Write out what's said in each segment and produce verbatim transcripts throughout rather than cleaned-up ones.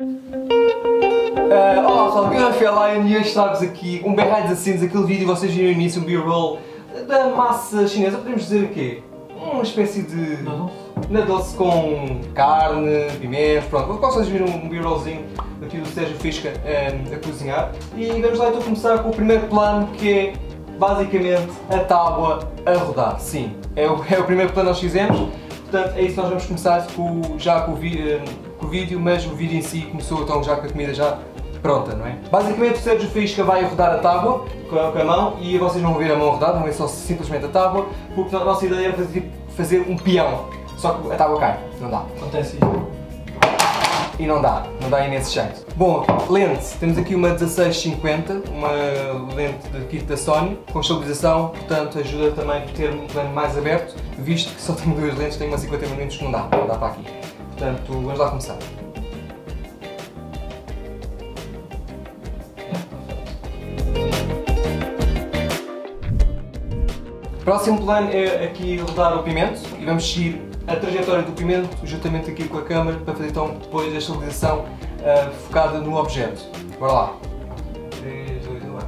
Uh, olá pessoal, aqui é o Rafael Lion e hoje trago-vos aqui um behind the scenes, aquele vídeo que vocês viram no início, um B-roll da massa chinesa, podemos dizer o quê? Uma espécie de... Noodles com carne, pimenta, pronto, vocês viram um B-rollzinho aqui do Sérgio Fisca um, a cozinhar. E vamos lá então começar com o primeiro plano, que é basicamente a tábua a rodar. Sim, é o, é o primeiro plano que nós fizemos, portanto é isso que nós vamos começar com, já com o, vi, com o vídeo, mas o vídeo em si começou então já com a comida já pronta, não é? Basicamente o Sérgio Fisca vai rodar a tábua com a, com a mão e vocês não vão ver a mão rodar, vão ver só simplesmente a tábua, porque a nossa ideia é fazer, fazer um peão, só que a tábua cai, não dá. Acontece isso. E não dá, não dá aí nesse jeito. Bom, lente, temos aqui uma dezasseis cinquenta, uma lente de kit da Sony, com estabilização, portanto ajuda também a ter um plano mais aberto, visto que só tenho duas lentes, tenho uma cinquenta milímetros que não dá, não dá para aqui. Portanto, vamos lá começar. Próximo plano é aqui rodar o pimento e vamos seguir a trajetória do pimento juntamente aqui com a câmera para fazer então depois a estabilização uh, focada no objeto. Bora lá! três, dois, um.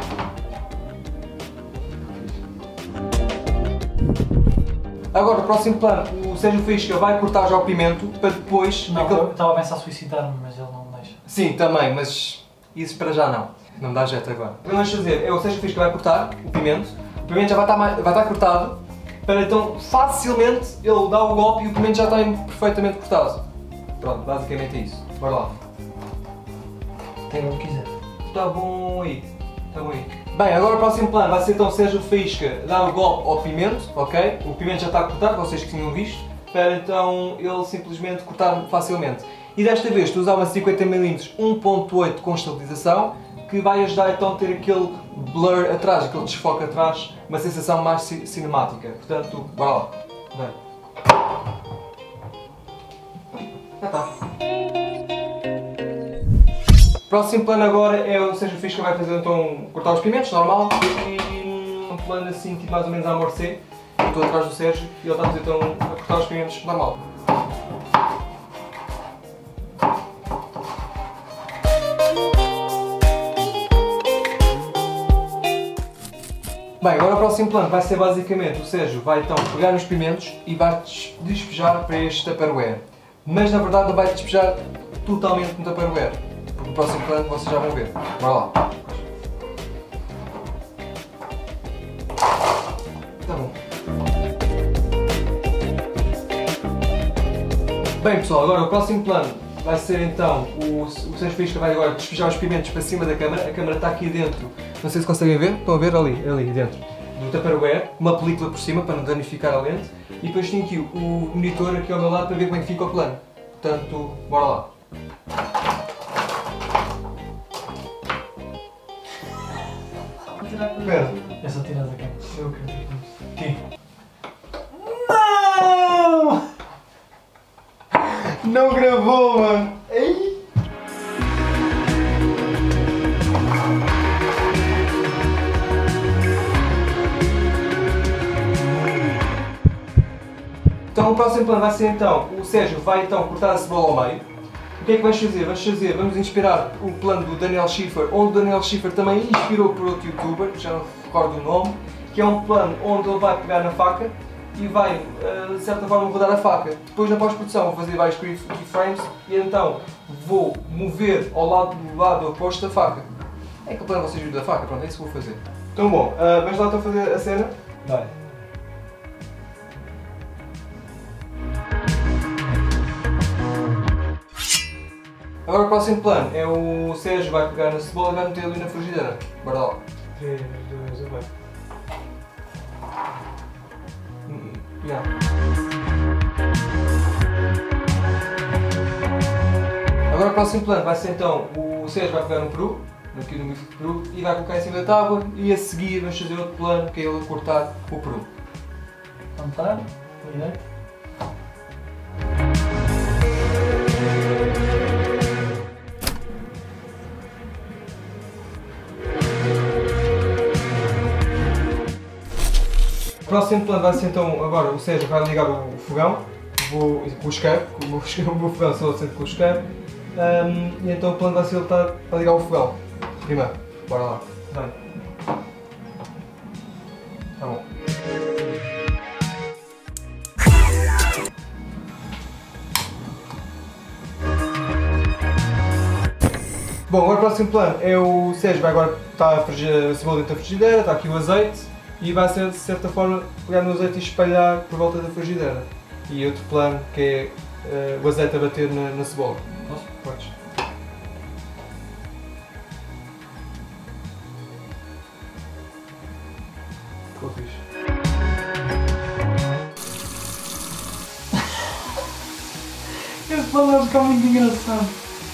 Agora, o próximo plano, o Sérgio Fisca vai cortar já o pimento para depois... Não, aquele... eu estava a pensar suicidar-me, mas ele não me deixa. Sim, também, mas isso para já não. Não dá jeito agora. O que vamos fazer é o Sérgio Fisca vai cortar o pimento, o pimento já vai estar, mais, vai estar cortado, para então facilmente ele dar o golpe e o pimento já está perfeitamente cortado. Pronto, basicamente é isso. Bora lá. Pega o que quiser. Está bom aí. Está bom aí. Bem, agora o próximo plano vai ser então o Sérgio Fisca dar o golpe ao pimento, ok? O pimento já está cortado, vocês que tinham visto, para então ele simplesmente cortar facilmente. E desta vez estou a usar uma cinquenta milímetros um ponto oito com estabilização, que vai ajudar então a ter aquele blur atrás, aquele desfoque atrás, uma sensação mais cinemática. Portanto, bora lá. Bem. Já está. Próximo plano agora é o Sérgio Fisca vai fazer então cortar os pimentos, normal, e um plano assim, tipo mais ou menos a amorcer. Estou atrás do Sérgio e ele está a fazer então a cortar os pimentos normal. Bem, agora o próximo plano vai ser basicamente o Sérgio vai então pegar nos pimentos e vai despejar para este Tupperware. Mas na verdade não vai despejar totalmente no Tupperware, porque no próximo plano vocês já vão ver. Bora lá. Tá bom. Bem pessoal, agora o próximo plano vai ser então o, o Sérgio Fisca vai agora despejar os pimentos para cima da câmara. A câmara está aqui dentro. Não sei se conseguem ver, estão a ver ali, ali dentro do Tupperware, uma película por cima para não danificar a lente e depois tenho aqui o monitor aqui ao meu lado para ver como é que fica o plano. Portanto, bora lá. Espera. É só tirar da câmera. Eu acredito nisso. Aqui. Não! Não gravou, mano! Ei! Então o próximo plano vai ser então, o Sérgio vai então cortar a cebola ao meio. O que é que vais fazer? Vamos fazer, vamos inspirar o plano do Daniel Schiffer, onde o Daniel Schiffer também inspirou por outro youtuber, já não recordo o nome, que é um plano onde ele vai pegar na faca e vai, de certa forma, rodar a faca. Depois na pós-produção vou fazer vários keyframes e então vou mover ao lado do lado oposto da faca. É aquele plano que vocês viram da faca, pronto, é isso que vou fazer. Então bom, uh, vamos lá então fazer a cena? Vai. Agora o próximo plano é o Sérgio vai pegar na cebola e vai meter ali na frigideira. Bora lá. três, dois, um, vai. Yeah. Agora o próximo plano vai ser então o Sérgio vai pegar um peru, aqui no bife de peru, e vai colocar em cima da tábua e a seguir vamos fazer outro plano que é ele cortar o peru. Vamos parar? Direito. O próximo plano vai ser então, agora o Sérgio vai ligar o fogão, vou, com o isqueiro, com o meu fogão só sempre com o isqueiro, Um, e então o plano vai ser ele estar a ligar o fogão. Primeiro, bora lá. Vai. Tá bom. Bom, agora o próximo plano é o Sérgio vai agora estar a frigir a cebola dentro da frigideira, está aqui o azeite e vai ser de certa forma pegar no azeite e espalhar por volta da frigideira. E outro plano que é uh, o azeite a bater na, na cebola. Posso? Podes. Ficou fixe. Esse plano vai ficar muito engraçado.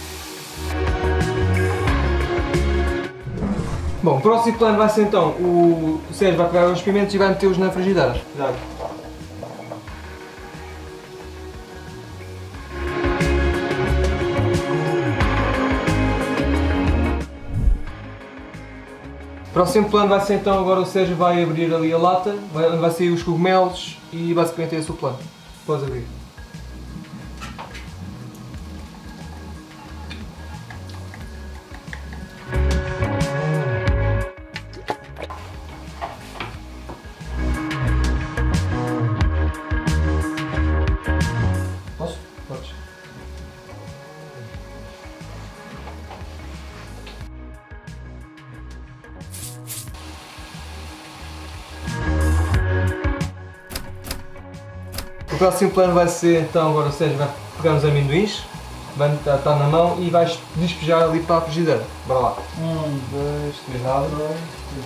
Bom, o próximo plano vai ser então o, o Sérgio vai pegar os pimentos e vai metê-los na frigideira. Cuidado. O próximo plano vai ser então agora o Sérgio vai abrir ali a lata, vai, vai sair os cogumelos e basicamente é esse o plano. Podes abrir. Posso? Podes. O próximo plano vai ser então agora o Sérgio vai pegar os amendoins, vai estar tá na mão e vais despejar ali para a frigideira. Bora lá. Um, dois, três, Cuidado. dois, três.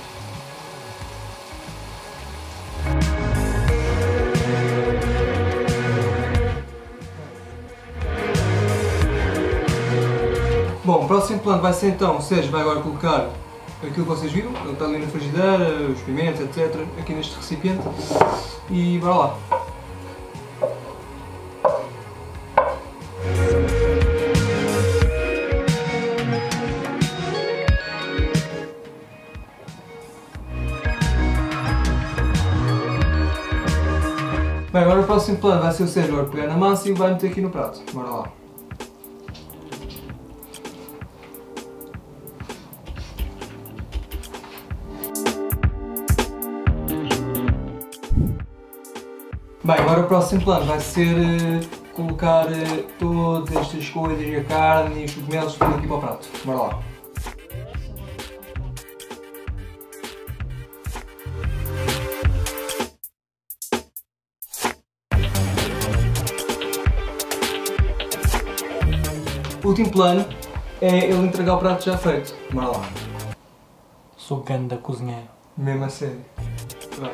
Bom, o próximo plano vai ser então, o Sérgio vai agora colocar aquilo que vocês viram, ele está ali na frigideira, os pimentos, etcétera, aqui neste recipiente e bora lá. Bem, agora o próximo plano vai ser o Sérgio agora pegar na massa e vai meter aqui no prato. Bora lá. Bem, agora o próximo plano vai ser uh, colocar uh, todas estas coisas, a carne e os cogumelos tudo aqui para o prato. Bora lá. O último plano é ele entregar o prato já feito. Bora lá. Sou ganda cozinheiro. Mesmo a sério. Vai.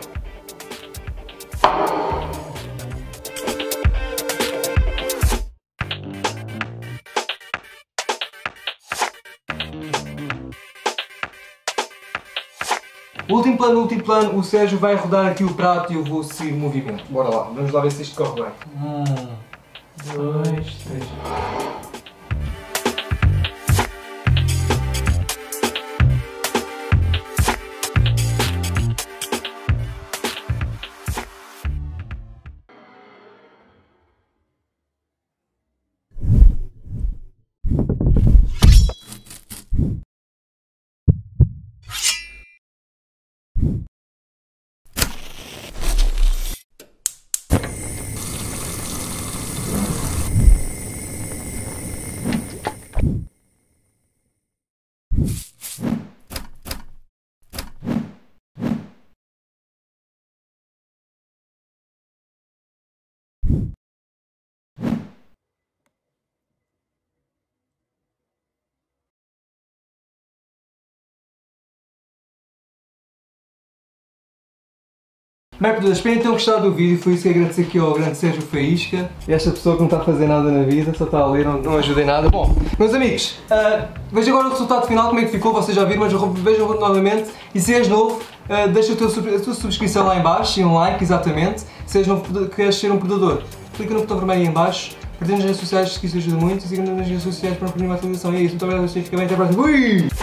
O último plano, o último plano, o Sérgio vai rodar aqui o prato e eu vou seguir o movimento. Bora lá, vamos lá ver se isto corre bem. Um, dois, três. Bem, pessoas, espero que tenham gostado do vídeo, foi isso que agradecer aqui ao grande Sérgio Faísca. Esta pessoa que não está a fazer nada na vida, só está a ler, não, não ajuda em nada. Bom, meus amigos, uh, vejam agora o resultado final, como é que ficou, vocês já viram, mas vejam novamente. E se és novo, uh, deixa a tua, a tua subscrição lá em baixo e um like, exatamente. Se és novo, queres ser um predador, clica no botão vermelho aí em baixo. Partilha nas redes sociais, que isso ajuda muito. E siga-nos nas redes sociais para não perder uma atualização. E é isso, muito obrigado, vocês fiquem bem, até a próxima. Ui!